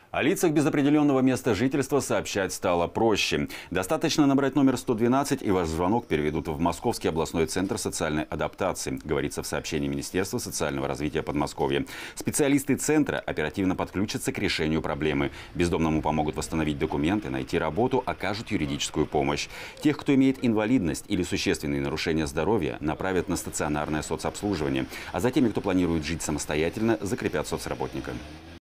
О лицах без определенного места жительства сообщать стало проще. Достаточно набрать номер 112, и ваш звонок переведут в Московский областной центр социальной адаптации, говорится в сообщении Министерства социального развития Подмосковья. Специалисты центра оперативно подключатся к решению проблемы. Бездомному помогут восстановить документы, найти работу, окажут юридическую помощь. Тех, кто имеет инвалидность или существенные нарушения здоровья, направят на стационарное соцобслуживание. А за теми, кто планирует жить самостоятельно, закрепят соцработника.